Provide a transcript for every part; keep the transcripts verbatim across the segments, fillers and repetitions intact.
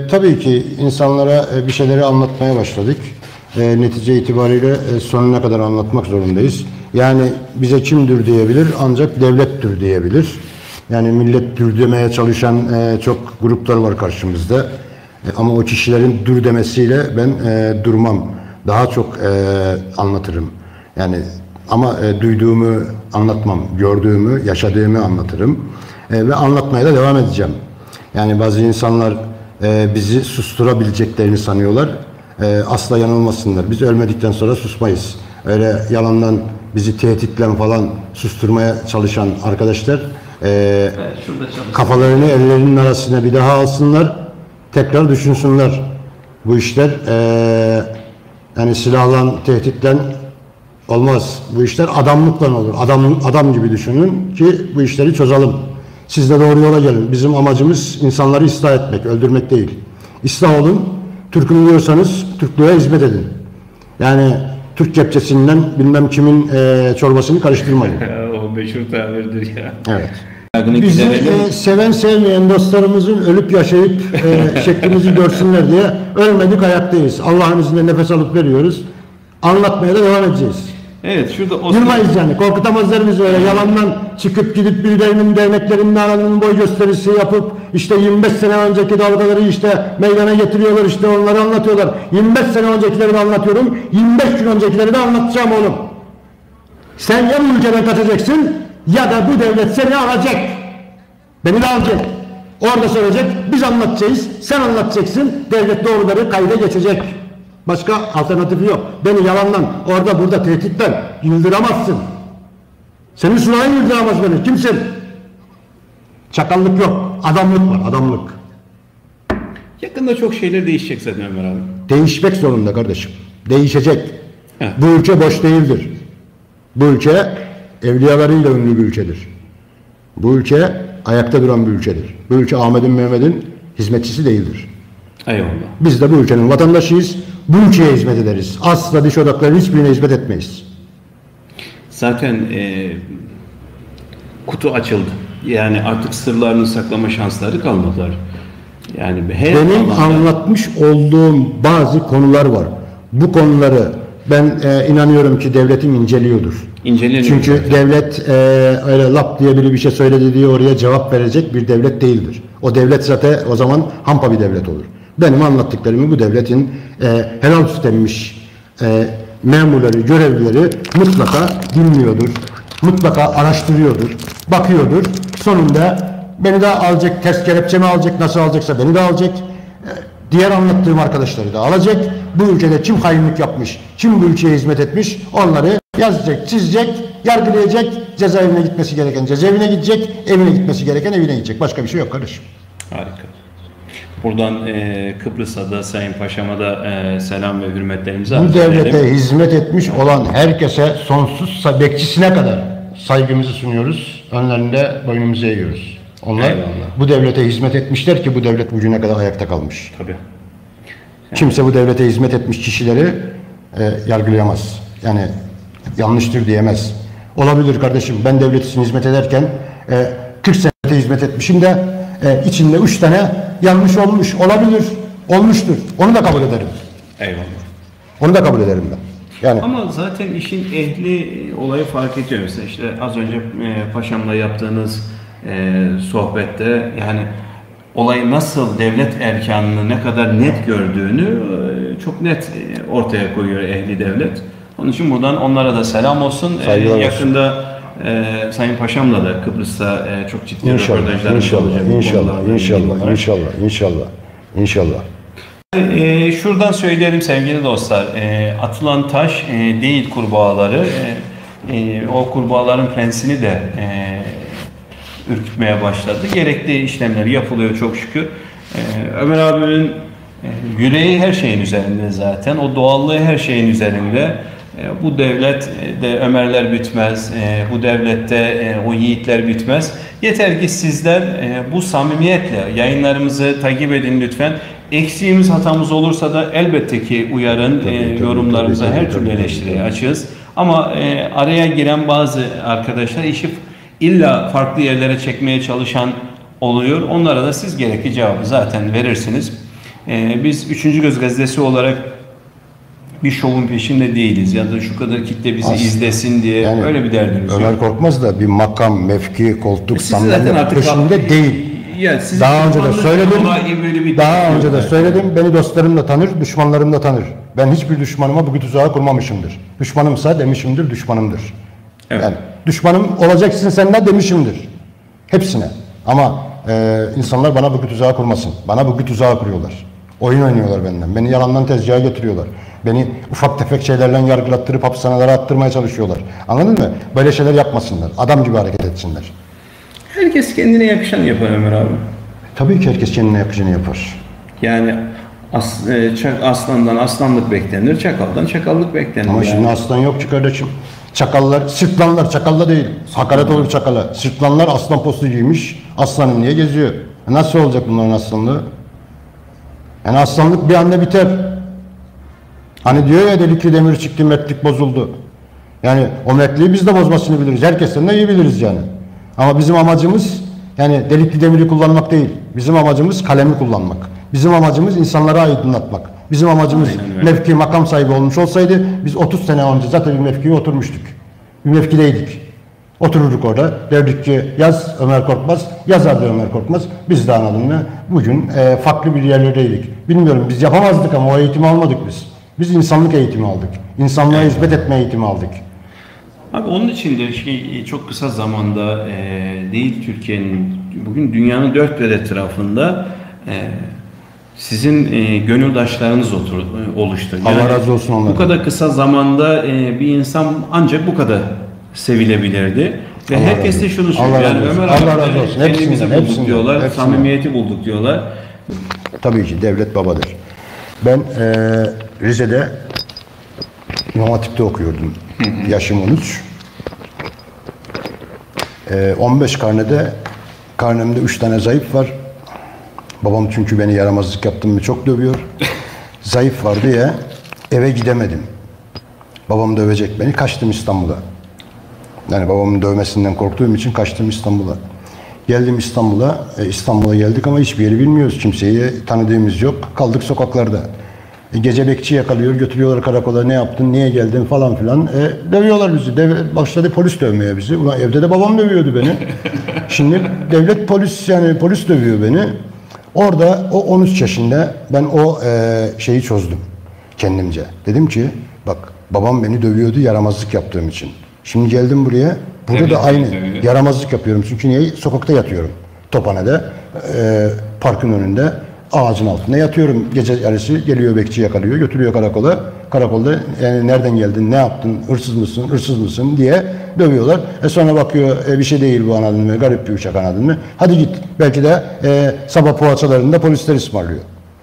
tabii ki insanlara e, bir şeyleri anlatmaya başladık. E, netice itibariyle e, sonuna kadar anlatmak zorundayız. Yani bize kimdir diyebilir, ancak devlettir diyebilir. Yani millet dür demeye çalışan e, çok gruplar var karşımızda. E, ama o kişilerin dür demesiyle ben e, durmam. Daha çok e, anlatırım. Yani ama e, duyduğumu anlatmam, gördüğümü, yaşadığımı anlatırım. E, ve anlatmaya da devam edeceğim. Yani bazı insanlar e, bizi susturabileceklerini sanıyorlar. E, asla yanılmasınlar. Biz ölmedikten sonra susmayız. Öyle yalandan bizi tehditle falan susturmaya çalışan arkadaşlar e, evet, kafalarını ellerinin arasına bir daha alsınlar. Tekrar düşünsünler. Bu işler e, yani silahla, tehditle olmaz. Bu işler adamlıkla olur. Adam, adam gibi düşünün ki bu işleri çözelim. Siz de doğru yola gelin. Bizim amacımız insanları ıslah etmek, öldürmek değil. İslah olun. Türk'üm diyorsanız Türklüğe hizmet edin. Yani Türk kepçesinden bilmem kimin e, çorbasını karıştırmayın. O meşhur tabirdir ya. Evet. Bizi e, seven sevmeyen dostlarımızın ölüp yaşayıp e, şeklimizi görsünler diye ölmedik, ayaktayız. Allah'ın izniyle nefes alıp veriyoruz. Anlatmaya da devam edeceğiz. Evet, şurada Yılmayız yani, korkutamazlar bizi öyle yalandan çıkıp gidip birilerinin derneklerinin alanının boy gösterisi yapıp işte yirmi beş sene önceki dalgaları işte meydana getiriyorlar, işte onları anlatıyorlar. yirmi beş sene öncekileri de anlatıyorum, yirmi beş gün öncekileri de anlatacağım oğlum. Sen ya bu ülkeden kaçacaksın ya da bu devlet seni alacak. Beni de alacak. Orada söyleyecek, biz anlatacağız, sen anlatacaksın, devlet doğruları kayda geçecek. Başka alternatifi yok. Beni yalandan, orada burada tehditle yıldıramazsın. Senin sunayın yıldıramaz beni. Kimsin? Çakallık yok. Adamlık var. Adamlık. Yakında çok şeyler değişecek zaten Ömer abi. Değişmek zorunda kardeşim. Değişecek. Evet. Bu ülke boş değildir. Bu ülke evliyalarıyla ünlü bir ülkedir. Bu ülke ayakta duran bir ülkedir. Bu ülke Ahmet'in Mehmet'in hizmetçisi değildir. Eyvallah. Biz de bu ülkenin vatandaşıyız. Bu ülkeye hizmet ederiz. Asla dış odakların hiçbirine hizmet etmeyiz. Zaten e, kutu açıldı. Yani artık sırlarını saklama şansları kalmadılar. Yani her benim alanda... anlatmış olduğum bazı konular var. Bu konuları ben e, inanıyorum ki devletin inceliyordur. İnceleniyor. Çünkü zaten. devlet e, öyle lap diye biri bir şey söyledi diye oraya cevap verecek bir devlet değildir. O devlet zaten o zaman hampa bir devlet olur. Benim anlattıklarımı bu devletin e, helal süt emmiş e, memurları, görevlileri mutlaka dinliyordur. Mutlaka araştırıyordur. Bakıyordur. Sonunda beni de alacak, test kelepçemi alacak, nasıl alacaksa beni de alacak. E, diğer anlattığım arkadaşları da alacak. Bu ülkede kim hainlik yapmış, kim bu ülkeye hizmet etmiş onları yazacak, çizecek, yargılayacak. Cezaevine gitmesi gereken cezaevine gidecek, evine gitmesi gereken evine gidecek. Başka bir şey yok kardeşim. Harika. Buradan e, Kıbrıs'a da Sayın Paşam'a da e, selam ve hürmetlerimizi bu arz devlete edelim. hizmet etmiş olan herkese sonsuz bekçisine kadar saygımızı sunuyoruz. Önlerinde boynumuzu eğiyoruz. Onlar Eyvallah. bu devlete hizmet etmişler ki bu devlet bugüne kadar ayakta kalmış. Tabii. Kimse bu devlete hizmet etmiş kişileri e, yargılayamaz. Yani yanlıştır diyemez. Olabilir kardeşim, ben devlet için hizmet ederken e, kırk senede hizmet etmişim de e, içinde üç tane yanlış olmuş. Olabilir. Olmuştur. Onu da kabul ederim. Eyvallah. Onu da kabul ederim ben. Yani Ama zaten işin ehli olayı fark ediyor. Mesela işte az önce e, Paşam'la yaptığınız e, sohbette yani olayı nasıl devlet erkanını ne kadar net gördüğünü e, çok net e, ortaya koyuyor ehli devlet. Onun için buradan onlara da selam olsun. E, yakında e, Sayın Paşam'la da Kıbrıs'ta e, çok ciddi röportajlarımız olacak. İnşallah, inşallah, inşallah, inşallah, inşallah. E, şuradan söyleyelim sevgili dostlar. E, atılan taş e, değil kurbağaları. E, e, o kurbağaların prensini de e, ürkütmeye başladı. Gerekli işlemler yapılıyor çok şükür. E, Ömer abinin e, yüreği her şeyin üzerinde zaten. O doğallığı her şeyin üzerinde. E, bu devlet de Ömerler bitmez. E, bu devlette e, o yiğitler bitmez. Yeter ki sizler e, bu samimiyetle yayınlarımızı takip edin lütfen. Eksiğimiz, hatamız olursa da elbette ki uyarın, tabii, e, tabii, yorumlarımıza tabii, tabii, her türlü eleştiriye açığız. Ama e, araya giren bazı arkadaşlar işi illa farklı yerlere çekmeye çalışan oluyor. Onlara da siz gerekli cevabı zaten verirsiniz. E, biz Üçüncü Göz Gazetesi olarak bir şovun peşinde değiliz ya da şu kadar kitle bizi Aslında, izlesin diye yani öyle bir derdimiz yok. Ömer Korkmaz da bir makam, mevki, koltuk, Siz zaten sandalye artık peşinde değil. Ya sizin Daha önce de düşmanlık söyledim. olayı böyle bir Daha yok önce de yani. söyledim. Beni dostlarım da tanır, düşmanlarım da tanır. Ben hiçbir düşmanıma bu tuzağı kurmamışımdır. Düşmanımsa demişimdir, düşmanımdır. Evet. Yani düşmanım olacaksın sen de demişimdir. Hepsine. Ama e, insanlar bana bu tuzağı kurmasın. Bana bu tuzağı kuruyorlar. Oyun oynuyorlar benden. Beni yalandan tezgaha getiriyorlar. Beni ufak tefek şeylerle yargılattırıp hapishanelere attırmaya çalışıyorlar. Anladın mı? Böyle şeyler yapmasınlar. Adam gibi hareket etsinler. Herkes kendine yakışan yapar Ömer abi. Tabii ki herkes kendine yakışanı yapar. Yani as, e, çak- aslandan aslanlık beklenir, çakaldan çakallık beklenir. Ama yani. şimdi aslan yok ki kardeşim. Çakallar, sırtlanlar çakalla değil. Hakaret olur çakala. Sırtlanlar aslan postu giymiş. Aslanım diye geziyor. E nasıl olacak bunların aslanlığı? Yani aslanlık bir anda biter. Hani diyor ya delikli demir çıktı, mertlik bozuldu. Yani o mertliği biz de bozmasını biliriz. Herkesten de iyi biliriz yani. Ama bizim amacımız yani delikli demiri kullanmak değil. Bizim amacımız kalemi kullanmak. Bizim amacımız insanları aydınlatmak. Bizim amacımız mevki, makam sahibi olmuş olsaydı biz otuz sene önce zaten bir mevkiye oturmuştuk. Bir mevkideydik. Otururduk orada. Derdik ki yaz Ömer Korkmaz, yazardı Ömer Korkmaz. Biz de anladın mı? Bugün e, farklı bir yerlerdeydik. Bilmiyorum biz yapamazdık ama o eğitimi almadık biz. Biz insanlık eğitimi aldık. İnsanlığa hizmet etme eğitimi aldık. Abi onun için de şey, çok kısa zamanda e, değil Türkiye'nin, bugün dünyanın dört bir etrafında e, sizin e, gönüldaşlarınız otur, oluştu. Allah razı olsun onlardan. Bu kadar kısa zamanda e, bir insan ancak bu kadar sevilebilirdi. Ve Allah herkes razı de şunu olsun. Allah söylüyor. Yani razı olsun. Ömer Allah abi, razı olsun. kendimizi Hepsinden, bulduk hepsinden, diyorlar, hepsinden. samimiyeti bulduk diyorlar. Tabii ki devlet babadır. Ben e, Rize'de İmam Hatip'te okuyordum. Yaşım on üç. E, on beş karnede karnemde üç tane zayıf var. Babam çünkü beni yaramazlık yaptım mı çok dövüyor. Zayıf var diye eve gidemedim. Babam dövecek beni. Kaçtım İstanbul'a. Yani babamın dövmesinden korktuğum için kaçtım İstanbul'a. Geldim İstanbul'a. E, İstanbul'a geldik ama hiçbir yeri bilmiyoruz. Kimseyi tanıdığımız yok. Kaldık sokaklarda. E, gece bekçi yakalıyor, götürüyorlar karakola. Ne yaptın, niye geldin falan filan. E, dövüyorlar bizi. Dev, başladı polis dövmeye bizi. Ulan evde de babam dövüyordu beni. Şimdi devlet polis yani polis dövüyor beni. Orada o on üç yaşında ben o e, şeyi çözdüm kendimce. Dedim ki bak babam beni dövüyordu yaramazlık yaptığım için. Şimdi geldim buraya. Burada Evet, da aynı evet. yaramazlık yapıyorum. Çünkü niye? Sokakta yatıyorum. Tophane'de, e, parkın önünde, ağacın altında yatıyorum. Gece yarısı geliyor bekçi yakalıyor, götürüyor karakola. Karakolda yani nereden geldin, ne yaptın, hırsız mısın, hırsız mısın diye dövüyorlar. E sonra bakıyor e, bir şey değil bu anladın mı, garip bir uçak anladın mı? Hadi git. Belki de e, sabah poğaçalarında polisler ısmarlıyor.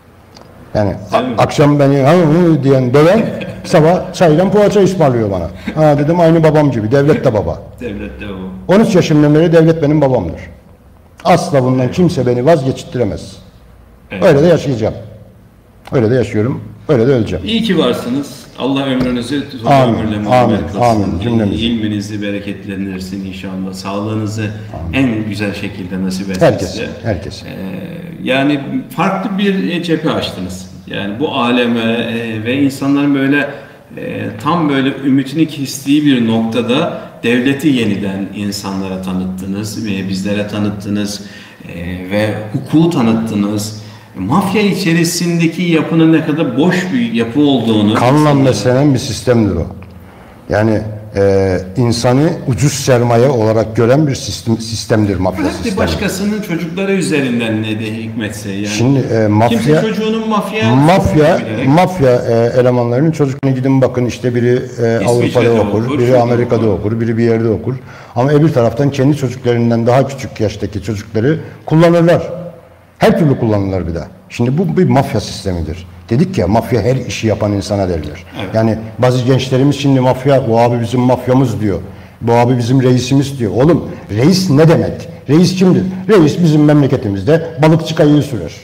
Yani a- akşam beni ha, hı diyen döven sabah çayla poğaça ısmarlıyor bana. Ha dedim aynı babam gibi. Devlet de baba. Devlet de o. on üç yaşımdan beri devlet benim babamdır. Asla bundan kimse beni vazgeçittiremez. Evet. Öyle de yaşayacağım. Öyle de yaşıyorum. Öyle de öleceğim. İyi ki varsınız. Allah ömrünüzü tuzlu Amin, ömürle amin, muamele kılsın. amin, cümlemizi. İlminizi bereketlendirsin inşallah. Sağlığınızı en güzel şekilde nasip etsin Herkes, size. herkes. Ee, yani farklı bir cephe açtınız. Yani bu aleme e, ve insanların böyle e, tam böyle ümitini kestiği bir noktada devleti yeniden insanlara tanıttınız ve bizlere tanıttınız e, ve hukuku tanıttınız. Mafya içerisindeki yapının ne kadar boş bir yapı olduğunu... Kanla beslenen bir sistemdir o. Yani e, insanı ucuz sermaye olarak gören bir sistem, sistemdir mafya Hadi sistemi. başkasının çocukları üzerinden ne de hikmetse yani. Şimdi e, mafya... Kimse çocuğunun mafya... Mafya, bilerek- mafya e, elemanlarının çocuklarına gidin bakın işte biri e, Avrupa'da okur, okur, biri şurada Amerika'da okur. okur, biri bir yerde okur. Ama öbür taraftan kendi çocuklarından daha küçük yaştaki çocukları kullanırlar. Her türlü kullanırlar bir de. Şimdi bu bir mafya sistemidir. Dedik ya mafya her işi yapan insana derler. Evet. Yani bazı gençlerimiz şimdi mafya, bu abi bizim mafyamız diyor. Bu abi bizim reisimiz diyor. Oğlum reis ne demek? Reis kimdir? Reis bizim memleketimizde balıkçı kayığı sürer.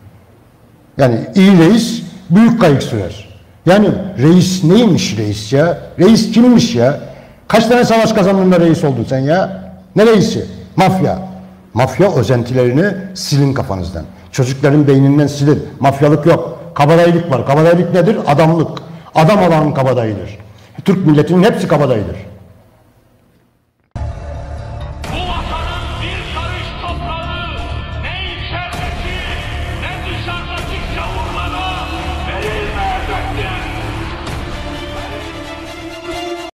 Yani iyi reis büyük kayık sürer. Yani reis neymiş reis ya? Reis kimmiş ya? Kaç tane savaş kazandığında reis oldun sen ya? Ne reisi? Mafya. Mafya özentilerini silin kafanızdan. Çocukların beyninden silin. Mafyalık yok. Kabadayılık var. Kabadayılık nedir? Adamlık. Adam olanın kabadayıdır. Türk milletinin hepsi kabadayıdır.